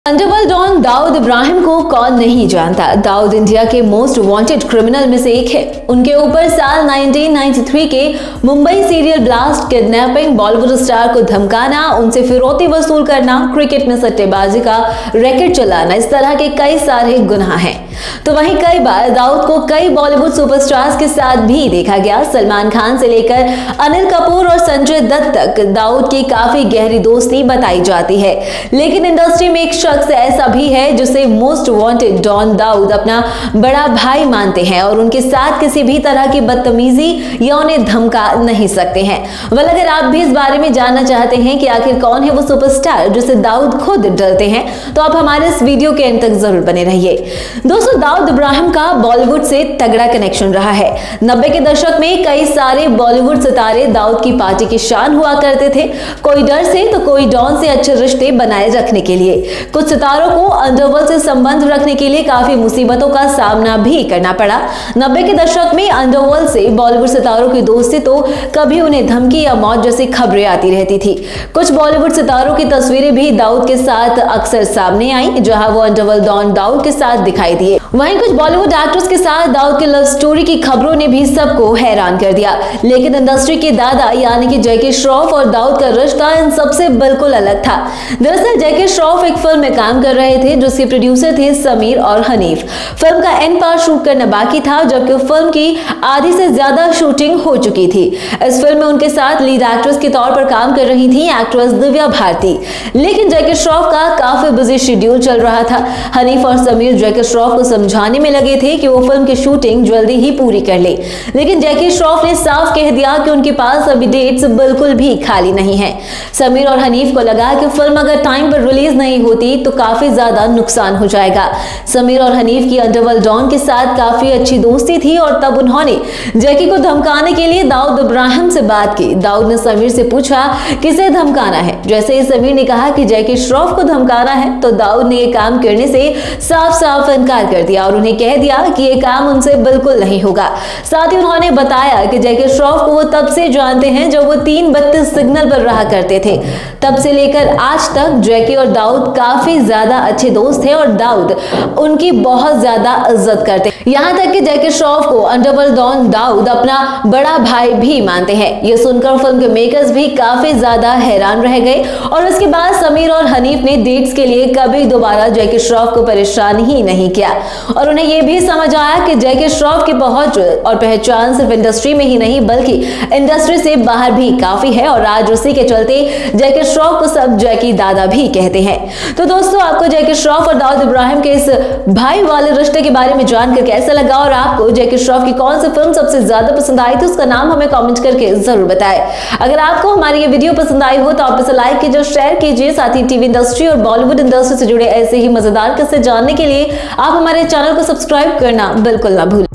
Underworld don Dawood Ibrahim को कौन नहीं जानता। दाऊद इंडिया के मोस्ट वांटेड क्रिमिनल में से एक है। उनके ऊपर साल 1993 के Mumbai serial blast, kidnapping, Bollywood star को धमकाना, उनसे फिरौती वसूल करना, क्रिकेट में सट्टेबाजी का रैकेट चलाना, इस तरह के कई सारे गुनाह हैं। तो वहीं कई बार दाऊद को कई बॉलीवुड सुपरस्टार्स के साथ भी देखा गया। सलमान खान से लेकर अनिल कपूर और संजय दत्त तक दाऊद की काफी गहरी दोस्ती बताई जाती है। लेकिन इंडस्ट्री में एक शख्स ऐसा भी है जिसे मोस्ट वांटेड डॉन दाऊद अपना बड़ा भाई मानते हैं और उनके साथ किसी भी तरह की बदतमीजी या उन्हें धमका नहीं सकते हैं। अगर आप भी इस बारे में जानना चाहते हैं कि आखिर कौन है वो सुपरस्टार जिसे दाऊद खुद डरते हैं, तो आप हमारे इस वीडियो के अंत तक जरूर बने रहिए। दोस्तों, दाऊद इब्राहिम का बॉलीवुड से तगड़ा कनेक्शन रहा है। 90 के दशक में कई सारे बॉलीवुड सितारे दाऊद की पार्टी की शान हुआ करते थे। कोई डर से तो कोई डॉन से अच्छे रिश्ते बनाए रखने के लिए। कुछ सितारों को अंडरवर्ल्ड से संबंध रखने के लिए काफी मुसीबतों का सामना भी करना पड़ा। 90 के दशक में अंडरवर्ल्ड से बॉलीवुड सितारों की दोस्ती तो कभी उन्हें धमकी या मौत जैसी खबरें आती रहती थी। कुछ बॉलीवुड सितारों की तस्वीरें भी दाऊद के साथ अक्सर सामने आई, जहां वो अंडरवर्ल्ड डॉन दाऊद के साथ दिखाई दिए। वहीं कुछ बॉलीवुड एक्ट्रेस के साथ दाऊद के लव स्टोरी की खबरों ने भी सबको हैरान कर दिया। लेकिन इंडस्ट्री के दादा यानी कि जैकी श्रॉफ और दाऊद का रिश्ता इन सबसे बिल्कुल अलग था। दरअसल जैकी श्रॉफ एक फिल्म में काम कर रहे थे जिसके प्रोड्यूसर थे समीर और हनीफ। फिल्म का एंड पार्ट शूट करना बाकी था, जबकि फिल्म की आधी से ज्यादा शूटिंग हो चुकी थी। इस फिल्म में उनके साथ लीड एक्ट्रेस के तौर पर काम कर रही थी एक्ट्रेस दिव्या भारती। लेकिन जैकी श्रॉफ का काफी बिजी शेड्यूल चल रहा था। हनीफ और समीर जैकी श्रॉफ को समझाने में लगे थे कि वो फिल्म की शूटिंग जल्दी ही पूरी कर ले। लेकिन जैकी श्रॉफ ने साफ कह दिया कि उनके पास अभी डेट्स बिल्कुल भी खाली नहीं है। समीर और हनीफ को लगा कि फिल्म अगर टाइम पर रिलीज नहीं होती तो काफी ज्यादा नुकसान हो जाएगा। समीर और हनीफ की अंडरवर्ल्ड डॉन के साथ काफी अच्छी दोस्ती थी और तब उन्होंने जैकी को धमकाने के लिए दाऊद इब्राहिम से बात की। दाऊद ने समीर से पूछा किसे धमकाना है। जैसे ही समीर ने कहा कि जैकी श्रॉफ को धमकाना है, तो दाऊद ने यह काम करने से साफ साफ इनकार कर दिया और उन्हें कह दिया कि यह काम उनसे बिल्कुल नहीं होगा। साथ ही उन्होंने बताया कि जैकी श्रॉफ को वो तब से जानते हैं जब वो 332 सिग्नल पर रहा करते थे। तब से लेकर आज तक जैकी और दाऊद काफी ज्यादा अच्छे दोस्त थे और दाऊद उनकी बहुत ज्यादा इज्जत करते हैं। यहाँ तक कि जैकी श्रॉफ को अंडरवर्ल्ड डॉन दाऊद अपना बड़ा भाई भी मानते हैं। ये सुनकर फिल्म के मेकर्स भी काफी ज्यादा हैरान रह गए और उसके बाद समीर और हनीफ ने डेट्स के लिए कभी दोबारा जैकी श्रॉफ को परेशान ही नहीं किया और उन्हें यह भी समझ आया कि जैकी श्रॉफ की पहुंच और पहचान सिर्फ इंडस्ट्री में ही नहीं बल्कि इंडस्ट्री से बाहर भी काफी है और आज उसी के चलते जैकी श्रॉफ को सब जैकी दादा भी कहते हैं। तो दोस्तों, आपको जैकी श्रॉफ और दाऊद इब्राहिम के इस भाई वाले रिश्ते के बारे में जानकर कैसा लगा और आपको जैकी श्रॉफ की कौन सी फिल्म सबसे ज्यादा पसंद आई थी, उसका नाम हमें कमेंट करके जरूर बताएं। अगर आपको हमारी ये वीडियो पसंद आई हो तो आप इसे लाइक कीजिए, शेयर कीजिए। साथ ही टीवी इंडस्ट्री और बॉलीवुड इंडस्ट्री से जुड़े ऐसे ही मजेदार किस्से जानने के लिए आप हमारे चैनल को सब्सक्राइब करना बिल्कुल ना भूलें।